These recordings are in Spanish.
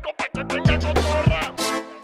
perico pa' que tenga cotorra.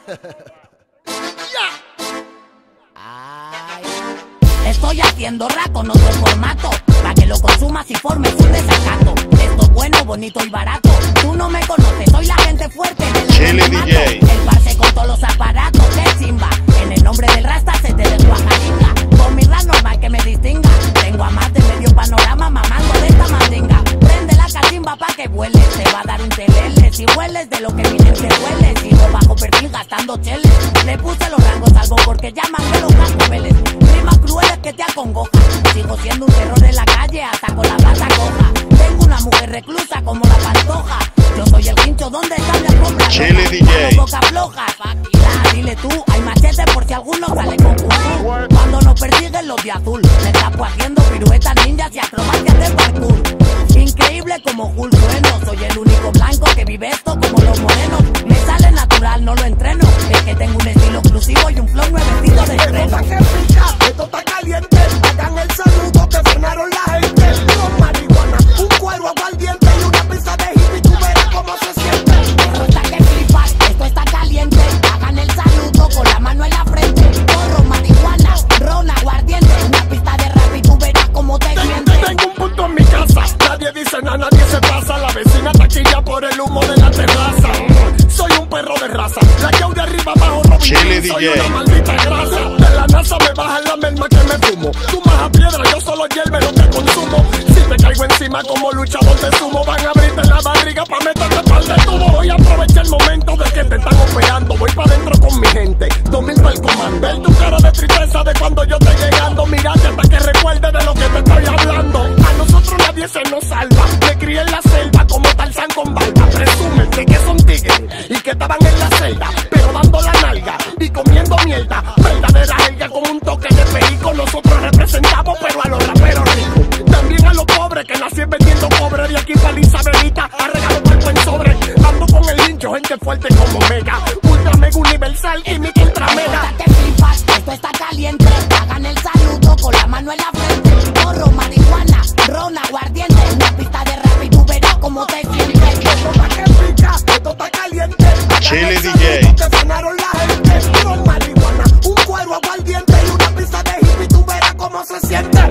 Estoy haciendo rap con otro formato, pa' que lo consumas y formes un desacato. Esto es bueno, bonito y barato. Tú no me conoces, soy la gente fuerte del Chile DJ. El parce con todos los aparatos de chimba. En el nombre del rasta se te desguajaringa. Con mi rap normal que me distinga. Tengo a más de medio panorama mamando de esta mandinga. Prende la cachimba pa' que vueles. Te va a dar un telele si hueles de lo que mi gente huele. Sigo bajo perfil gastando cheles. Le puse los rangos algo porque llaman de los cascobeles. Rimas crueles que te acongoja. Sigo siendo un terror en la calle hasta con la plata coja. Tengo una mujer reclusa como la Pantoja. Yo soy el quincho donde está la alfombra. Chile DJ. Boca floja. Dile tú, hay machete por si alguno sale con culo. Cuando nos persiguen los de azul, me tapo haciendo piruetas ninjas y acrobacias de parkour. Increíble como Hulk, bueno, soy el único blanco que vive esto como los morenos. Me sale natural, no lo entreno. Es que tengo un estilo exclusivo y un flow nuevecito de estreno. Esto está caliente, hagan el saludo que frenaron la gente. Con marihuana, un cuero aguardiente y una pizza de hippie, tú verás cómo se siente. Esto está que flipas, esto está caliente. Hagan el saludo con la mano en la frente. Porro, marihuana, ron, aguardiente. Una pista de rap y tú verás cómo te sientes. Tengo un punto en mi casa, nadie dice nada, nadie se pasa. La vecina taquilla por el humo de la terraza. Soy un perro de raza, la que de arriba abajo no Chile soy DJ. una maldita grasa. De la NASA me baja la merma que me fumo. Tú más a piedra, yo solo hierve lo que consumo. Si te caigo encima como luchador de sumo, van a abrirte la barriga pa' meterte pa'l de tubo. Voy a aprovechar el momento de que te están operando. Voy pa' dentro con mi gente, 2000 pa'l comando. Ver tu cara de tristeza de cuando yo estoy llegando. Mirate hasta que recuerde de lo que te estoy hablando. A nosotros nadie se nos salva. Me crié en la selva como Tarzán con barba. Presumen de que son tigres y que estaban en la celda, pero dando la nalga y comiendo mierda. Verdadera jerga con un toque de perico. Nosotros representamos pero a los raperos ricos. También a los pobres que nacieron vendiendo cobre. De aquí para Isabelita a regalo cuerpo en sobre. Ando con el hincho, gente fuerte como Mega. Ultra mega universal y mi ultra mega. Esto te flipas, esto está caliente. Hagan el saludo con la mano en la frente. Porro, marihuana, ron, aguardiente. Una pista de rap y tú verás cómo te sientes. Esto está que pica, esto está caliente. Chile DJ. Que frenaron la gente. Con marihuana, un cuero aguardiente y una pizza de hippie, tú verás cómo se siente.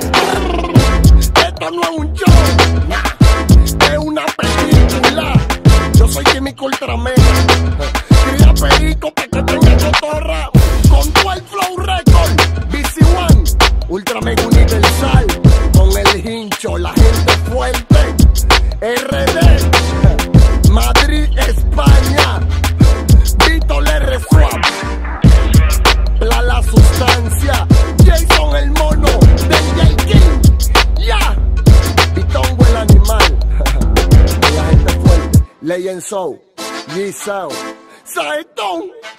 Esto no es un show, nah, es una película. Yo soy químico ultra mega. Cría perico pa' que tenga cotorra. Con todo el flow record. BC One, ultra mega universal. Con el hincho, la gente fuerte. RD, Madrid, España. Víctor R. Swap, la sustancia. Jason el mono, DJ King. Ya, Pitongo el animal. La gente fuerte. Legend Soul, G Sound, Saetón.